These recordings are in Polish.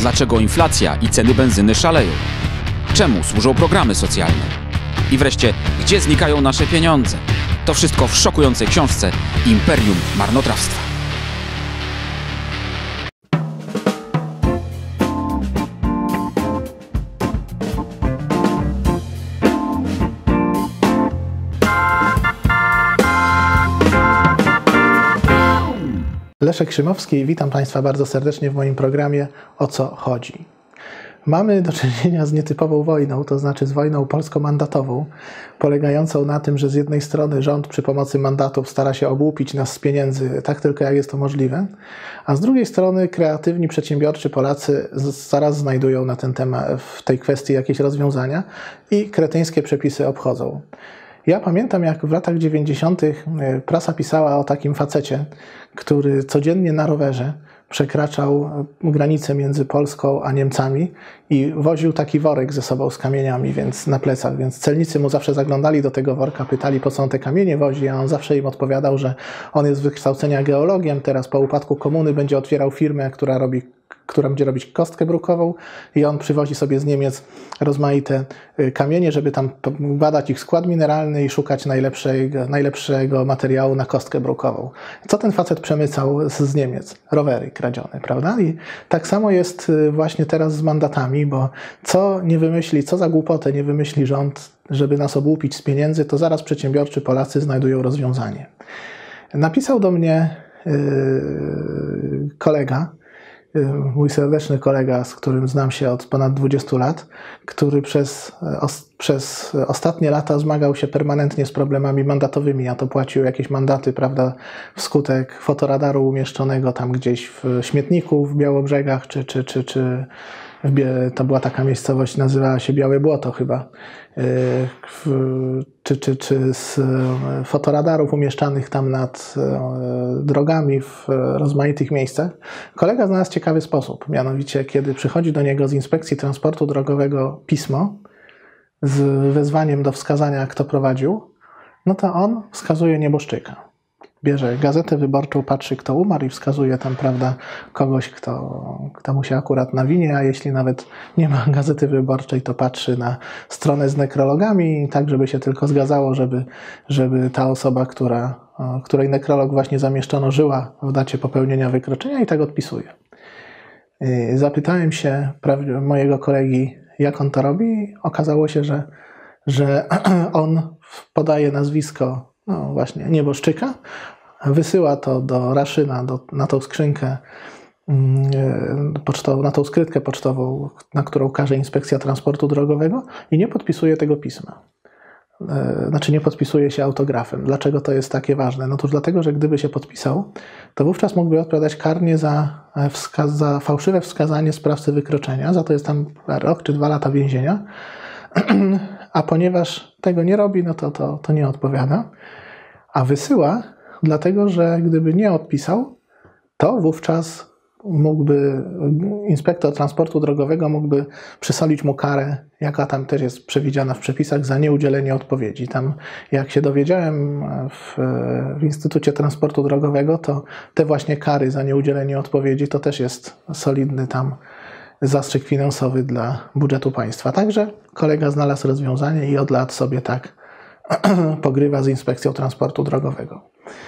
Dlaczego inflacja i ceny benzyny szaleją? Czemu służą programy socjalne? I wreszcie, gdzie znikają nasze pieniądze? To wszystko w szokującej książce Imperium Marnotrawstwa. Leszek Szymowski, witam Państwa bardzo serdecznie w moim programie O co chodzi? Mamy do czynienia z nietypową wojną, to znaczy z wojną polsko-mandatową, polegającą na tym, że z jednej strony rząd przy pomocy mandatów stara się obłupić nas z pieniędzy tak tylko jak jest to możliwe, a z drugiej strony kreatywni, przedsiębiorczy Polacy zaraz znajdują na ten temat, w tej kwestii jakieś rozwiązania i kretyńskie przepisy obchodzą. Ja pamiętam, jak w latach 90. prasa pisała o takim facecie, który codziennie na rowerze przekraczał granicę między Polską a Niemcami i woził taki worek ze sobą z kamieniami, więc na plecach, więc celnicy mu zawsze zaglądali do tego worka, pytali, po co on te kamienie wozi, a on zawsze im odpowiadał, że on jest z wykształcenia geologiem, teraz po upadku komuny będzie otwierał firmę, która będzie robić kostkę brukową i on przywozi sobie z Niemiec rozmaite kamienie, żeby tam badać ich skład mineralny i szukać najlepszego materiału na kostkę brukową. Co ten facet przemycał z Niemiec? Rowery kradzione, prawda? I tak samo jest właśnie teraz z mandatami, bo co za głupotę nie wymyśli rząd, żeby nas obłupić z pieniędzy, to zaraz przedsiębiorczy Polacy znajdują rozwiązanie. Napisał do mnie kolega, mój serdeczny kolega, z którym znam się od ponad 20 lat, który przez ostatnie lata zmagał się permanentnie z problemami mandatowymi, a to płacił jakieś mandaty, prawda, wskutek fotoradaru umieszczonego tam gdzieś w śmietniku w Białobrzegach, to była taka miejscowość, nazywała się Białe Błoto chyba, czy z fotoradarów umieszczanych tam nad drogami w rozmaitych miejscach. Kolega znalazł ciekawy sposób, mianowicie kiedy przychodzi do niego z Inspekcji Transportu Drogowego pismo z wezwaniem do wskazania, kto prowadził, no to on wskazuje nieboszczyka. Bierze gazetę wyborczą, patrzy, kto umarł i wskazuje tam, prawda, kogoś, kto mu się akurat nawinie, a jeśli nawet nie ma gazety wyborczej, to patrzy na stronę z nekrologami, tak żeby się tylko zgadzało, żeby ta osoba, której nekrolog właśnie zamieszczono, żyła w dacie popełnienia wykroczenia i tak odpisuje. Zapytałem się mojego kolegi, jak on to robi. Okazało się, że on podaje nazwisko właśnie nieboszczyka, wysyła to do Raszyna, na tą skrzynkę pocztową, na tą skrytkę pocztową, na którą każe Inspekcja Transportu Drogowego i nie podpisuje tego pisma. Znaczy nie podpisuje się autografem. Dlaczego to jest takie ważne? No to dlatego, że gdyby się podpisał, to wówczas mógłby odpowiadać karnie za fałszywe wskazanie sprawcy wykroczenia, za to jest tam rok czy 2 lata więzienia, a ponieważ tego nie robi, no to nie odpowiada, a wysyła, dlatego że gdyby nie odpisał, to wówczas inspektor transportu drogowego mógłby przysolić mu karę, jaka tam też jest przewidziana w przepisach za nieudzielenie odpowiedzi. Tam, jak się dowiedziałem w Instytucie Transportu Drogowego, to te właśnie kary za nieudzielenie odpowiedzi to też jest solidny tam zastrzyk finansowy dla budżetu państwa. Także kolega znalazł rozwiązanie i od lat sobie tak pogrywa z Inspekcją Transportu Drogowego.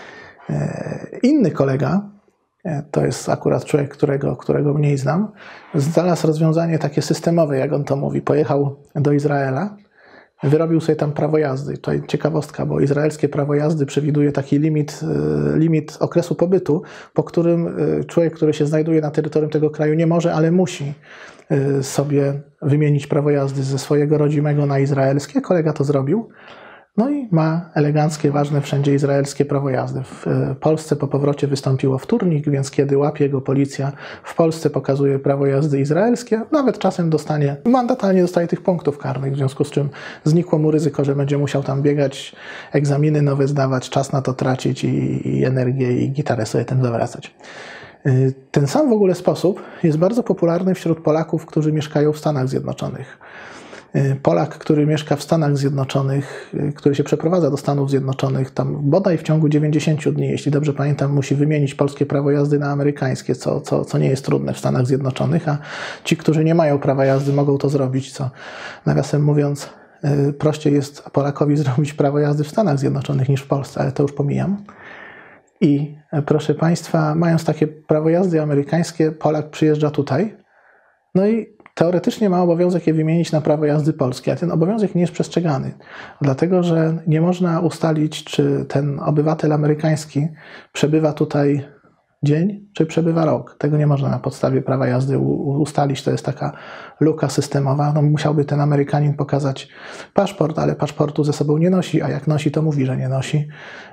Inny kolega, to jest akurat człowiek, którego mniej znam, znalazł rozwiązanie takie systemowe, jak on to mówi. Pojechał do Izraela, wyrobił sobie tam prawo jazdy. To ciekawostka, bo izraelskie prawo jazdy przewiduje taki limit okresu pobytu, po którym człowiek, który się znajduje na terytorium tego kraju, nie może, ale musi sobie wymienić prawo jazdy ze swojego rodzimego na izraelskie. Kolega to zrobił. No i ma eleganckie, ważne wszędzie izraelskie prawo jazdy. W Polsce po powrocie wystąpiło wtórnik, więc kiedy łapie go policja, w Polsce pokazuje prawo jazdy izraelskie, nawet czasem dostanie mandat, ale nie dostaje tych punktów karnych, w związku z czym znikło mu ryzyko, że będzie musiał tam biegać, egzaminy nowe zdawać, czas na to tracić i energię i gitarę sobie tym zawracać. Ten sam w ogóle sposób jest bardzo popularny wśród Polaków, którzy mieszkają w Stanach Zjednoczonych. Polak, który mieszka w Stanach Zjednoczonych, który się przeprowadza do Stanów Zjednoczonych, tam bodaj w ciągu 90 dni, jeśli dobrze pamiętam, musi wymienić polskie prawo jazdy na amerykańskie, co nie jest trudne w Stanach Zjednoczonych, a ci, którzy nie mają prawa jazdy, mogą to zrobić, co nawiasem mówiąc prościej jest Polakowi zrobić prawo jazdy w Stanach Zjednoczonych niż w Polsce, ale to już pomijam. I proszę Państwa, mając takie prawo jazdy amerykańskie, Polak przyjeżdża tutaj, no i teoretycznie ma obowiązek je wymienić na prawo jazdy polskie, a ten obowiązek nie jest przestrzegany, dlatego że nie można ustalić, czy ten obywatel amerykański przebywa tutaj dzień, czy przebywa rok. Tego nie można na podstawie prawa jazdy ustalić. To jest taka luka systemowa. No, musiałby ten Amerykanin pokazać paszport, ale paszportu ze sobą nie nosi, a jak nosi, to mówi, że nie nosi,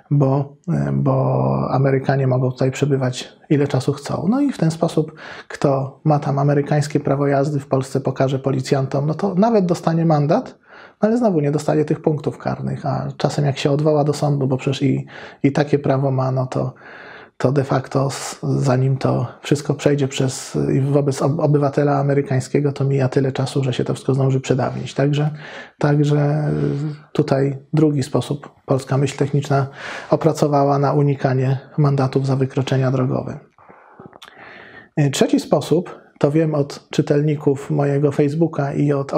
bo Amerykanie mogą tutaj przebywać ile czasu chcą. No i w ten sposób, kto ma tam amerykańskie prawo jazdy w Polsce, pokaże policjantom, no to nawet dostanie mandat, ale znowu nie dostaje tych punktów karnych, a czasem jak się odwoła do sądu, bo przecież i takie prawo ma, no to de facto zanim to wszystko przejdzie wobec obywatela amerykańskiego, to mija tyle czasu, że się to wszystko zdąży przedawnić. Także tutaj drugi sposób polska myśl techniczna opracowała na unikanie mandatów za wykroczenia drogowe. Trzeci sposób, to wiem od czytelników mojego Facebooka i od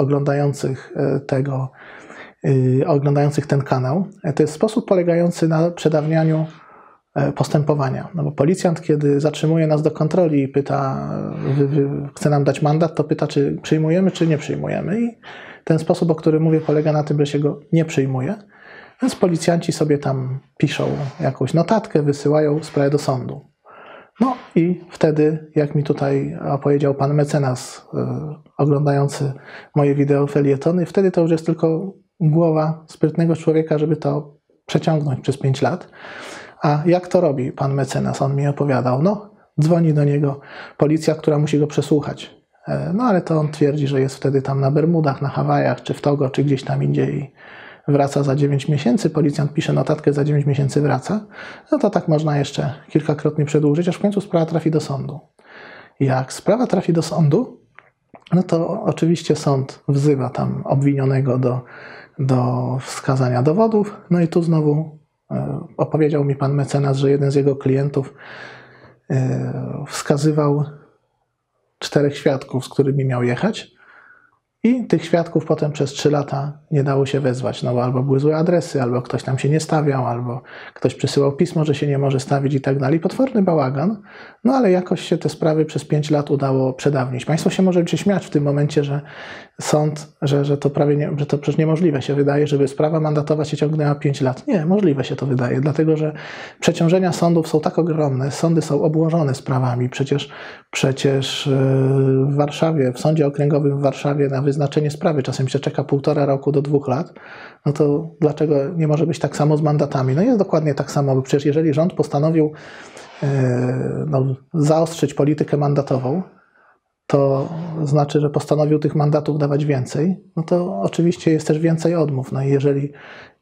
oglądających ten kanał, to jest sposób polegający na przedawnianiu postępowania. No bo policjant, kiedy zatrzymuje nas do kontroli i pyta, chce nam dać mandat, to pyta, czy przyjmujemy, czy nie przyjmujemy. I ten sposób, o którym mówię, polega na tym, że się go nie przyjmuje. Więc policjanci sobie tam piszą jakąś notatkę, wysyłają sprawę do sądu. No i wtedy, jak mi tutaj opowiedział pan mecenas oglądający moje wideo felietony, wtedy to już jest tylko głowa sprytnego człowieka, żeby to przeciągnąć przez 5 lat. A jak to robi pan mecenas? On mi opowiadał, no dzwoni do niego policja, która musi go przesłuchać. No ale to on twierdzi, że jest wtedy tam na Bermudach, na Hawajach, czy w Togo, czy gdzieś tam indziej i wraca za 9 miesięcy. Policjant pisze notatkę, za 9 miesięcy wraca. No to tak można jeszcze kilkakrotnie przedłużyć, aż w końcu sprawa trafi do sądu. Jak sprawa trafi do sądu, no to oczywiście sąd wzywa tam obwinionego do wskazania dowodów. No i tu znowu opowiedział mi pan mecenas, że jeden z jego klientów wskazywał 4 świadków, z którymi miał jechać i tych świadków potem przez 3 lata nie dało się wezwać, no bo albo były złe adresy, albo ktoś tam się nie stawiał, albo ktoś przysyłał pismo, że się nie może stawić i tak dalej. Potworny bałagan, no ale jakoś się te sprawy przez 5 lat udało przedawnić. Państwo się możecie śmiać w tym momencie, że sąd, że to prawie nie, że to przecież niemożliwe się wydaje, żeby sprawa mandatowa się ciągnęła 5 lat. Nie, możliwe się to wydaje, dlatego że przeciążenia sądów są tak ogromne, sądy są obłożone sprawami. Przecież w Warszawie, w Sądzie Okręgowym w Warszawie na wyznaczenie sprawy czasem się czeka 1,5 roku do 2 lat. No to dlaczego nie może być tak samo z mandatami? No jest dokładnie tak samo, bo przecież jeżeli rząd postanowił zaostrzyć politykę mandatową, to znaczy, że postanowił tych mandatów dawać więcej, no to oczywiście jest też więcej odmów. No i jeżeli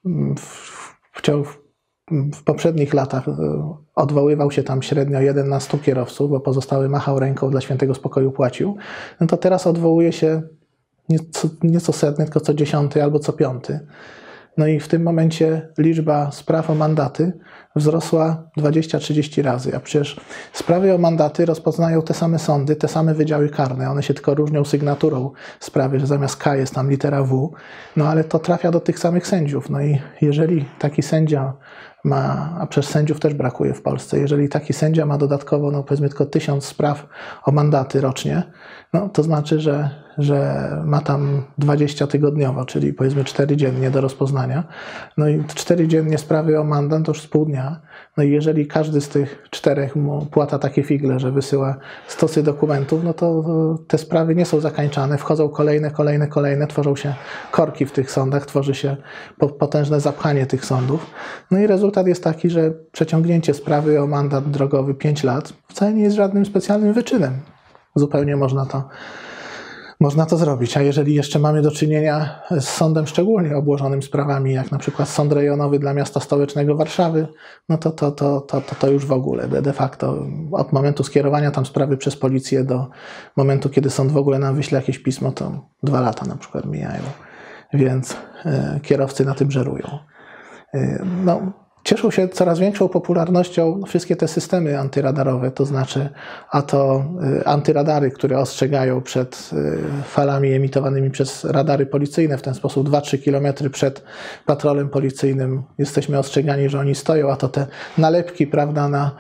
w poprzednich latach odwoływał się tam średnio 1 na 100 kierowców, bo pozostały machał ręką, dla świętego spokoju płacił, no to teraz odwołuje się nie co 100, tylko co 10 albo co 5. No i w tym momencie liczba spraw o mandaty wzrosła 20-30 razy, a przecież sprawy o mandaty rozpoznają te same sądy, te same wydziały karne, one się tylko różnią sygnaturą sprawy, że zamiast K jest tam litera W, no ale to trafia do tych samych sędziów. No i jeżeli taki sędzia ma, a przecież sędziów też brakuje w Polsce, jeżeli taki sędzia ma dodatkowo, no powiedzmy tylko 1000 spraw o mandaty rocznie, no to znaczy, że ma tam 20 tygodniowo, czyli powiedzmy 4 dziennie do rozpoznania. No i 4 dziennie sprawy o mandat to już z pół dnia. No i jeżeli każdy z tych 4 mu płata takie figle, że wysyła stosy dokumentów, no to te sprawy nie są zakańczane, wchodzą kolejne, tworzą się korki w tych sądach, tworzy się potężne zapchanie tych sądów. No i rezultat jest taki, że przeciągnięcie sprawy o mandat drogowy 5 lat wcale nie jest żadnym specjalnym wyczynem. Zupełnie można to zrobić, a jeżeli jeszcze mamy do czynienia z sądem szczególnie obłożonym sprawami, jak na przykład sąd rejonowy dla miasta stołecznego Warszawy, no to już w ogóle de facto od momentu skierowania tam sprawy przez policję do momentu, kiedy sąd w ogóle nam wyśle jakieś pismo, to 2 lata na przykład mijają. więc kierowcy na tym żerują. No, cieszą się coraz większą popularnością wszystkie te systemy antyradarowe, to znaczy antyradary, które ostrzegają przed falami emitowanymi przez radary policyjne. W ten sposób 2-3 km przed patrolem policyjnym jesteśmy ostrzegani, że oni stoją, a to te nalepki, prawda,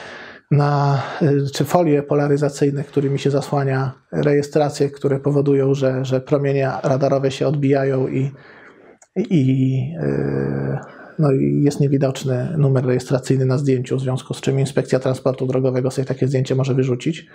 czy folie polaryzacyjne, którymi się zasłania rejestracje, które powodują, że promienie radarowe się odbijają i jest niewidoczny numer rejestracyjny na zdjęciu, w związku z czym Inspekcja Transportu Drogowego sobie takie zdjęcie może wyrzucić.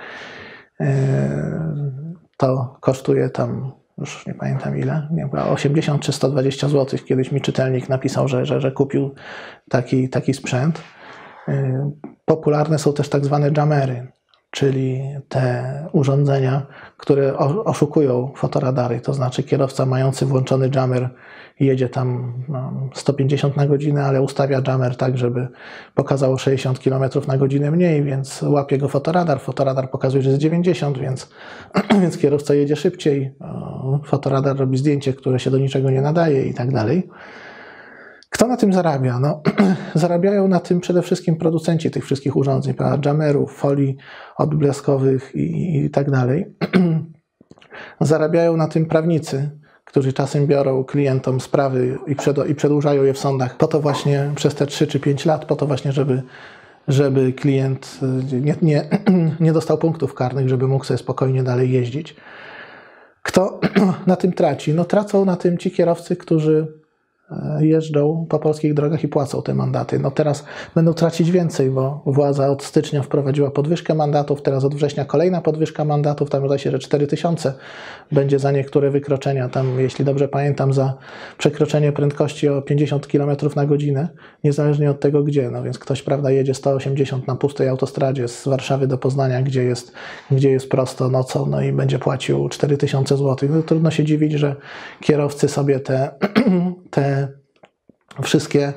To kosztuje tam, już nie pamiętam ile, 80 czy 120 zł. Kiedyś mi czytelnik napisał, że kupił taki sprzęt. Popularne są też tak zwane jamery, czyli te urządzenia, które oszukują fotoradary. To znaczy kierowca mający włączony jammer jedzie tam 150 na godzinę, ale ustawia jammer tak, żeby pokazało 60 km na godzinę mniej, więc łapie go fotoradar. Fotoradar pokazuje, że jest 90, więc kierowca jedzie szybciej. Fotoradar robi zdjęcie, które się do niczego nie nadaje i tak dalej. Kto na tym zarabia? No, zarabiają na tym przede wszystkim producenci tych wszystkich urządzeń, jamerów, folii odblaskowych i tak dalej. Zarabiają na tym prawnicy, którzy czasem biorą klientom sprawy i przedłużają je w sądach po to właśnie przez te 3 czy 5 lat, po to właśnie, żeby klient nie dostał punktów karnych, żeby mógł sobie spokojnie dalej jeździć. Kto na tym traci? No, tracą na tym ci kierowcy, którzy jeżdżą po polskich drogach i płacą te mandaty. No teraz będą tracić więcej, bo władza od stycznia wprowadziła podwyżkę mandatów, teraz od września kolejna podwyżka mandatów, tam zdaje się, że 4000 będzie za niektóre wykroczenia, tam jeśli dobrze pamiętam za przekroczenie prędkości o 50 km na godzinę, niezależnie od tego gdzie, no więc ktoś, prawda, jedzie 180 na pustej autostradzie z Warszawy do Poznania, gdzie jest prosto nocą, no i będzie płacił 4000 zł. No, trudno się dziwić, że kierowcy sobie te wszystkie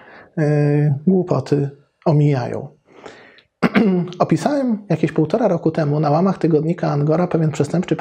głupoty omijają. Opisałem jakieś 1,5 roku temu na łamach tygodnika Angora pewien przestępczy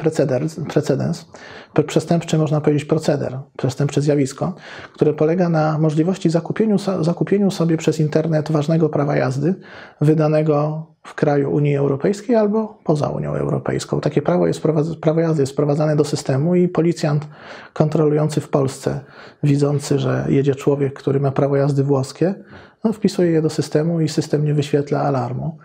przestępczy, można powiedzieć, proceder, przestępcze zjawisko, które polega na możliwości zakupieniu sobie przez internet ważnego prawa jazdy wydanego w kraju Unii Europejskiej albo poza Unią Europejską. Takie prawo jazdy jest wprowadzane do systemu i policjant kontrolujący w Polsce, widzący, że jedzie człowiek, który ma prawo jazdy włoskie, no, wpisuje je do systemu i system nie wyświetla alarmu.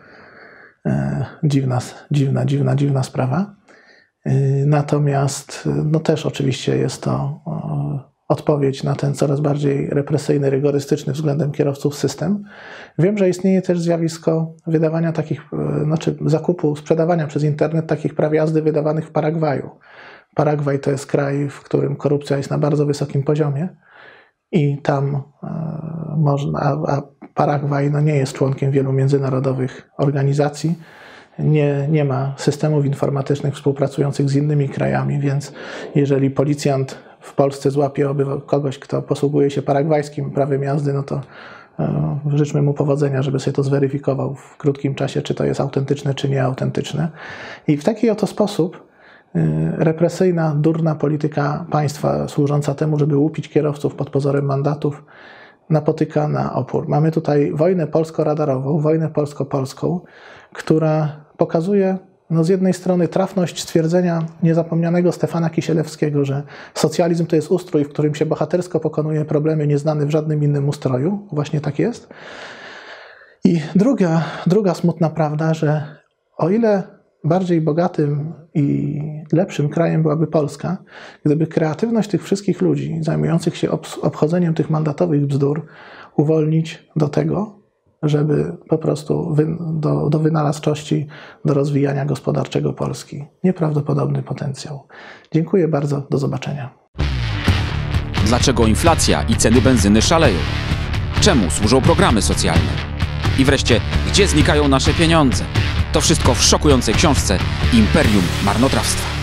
Dziwna sprawa. Natomiast no też oczywiście jest to odpowiedź na ten coraz bardziej represyjny, rygorystyczny względem kierowców system. Wiem, że istnieje też zjawisko wydawania zakupu, sprzedawania przez internet takich praw jazdy wydawanych w Paragwaju. Paragwaj to jest kraj, w którym korupcja jest na bardzo wysokim poziomie i tam a Paragwaj nie jest członkiem wielu międzynarodowych organizacji, nie ma systemów informatycznych współpracujących z innymi krajami, więc jeżeli policjant w Polsce złapie kogoś, kto posługuje się paragwajskim prawem jazdy, no to życzmy mu powodzenia, żeby sobie to zweryfikował w krótkim czasie, czy to jest autentyczne, czy nieautentyczne. I w taki oto sposób represyjna, durna polityka państwa służąca temu, żeby łupić kierowców pod pozorem mandatów, napotyka na opór. Mamy tutaj wojnę polsko-radarową, wojnę polsko-polską, która pokazuje z jednej strony trafność stwierdzenia niezapomnianego Stefana Kisielewskiego, że socjalizm to jest ustrój, w którym się bohatersko pokonuje problemy nieznane w żadnym innym ustroju. Właśnie tak jest. I druga smutna prawda, że o ile bardziej bogatym i lepszym krajem byłaby Polska, gdyby kreatywność tych wszystkich ludzi zajmujących się obchodzeniem tych mandatowych bzdur uwolnić do tego, żeby po prostu do wynalazczości, do rozwijania gospodarczego Polski. Nieprawdopodobny potencjał. Dziękuję bardzo, do zobaczenia. Dlaczego inflacja i ceny benzyny szaleją? Czemu służą programy socjalne? I wreszcie, gdzie znikają nasze pieniądze? To wszystko w szokującej książce Imperium Marnotrawstwa.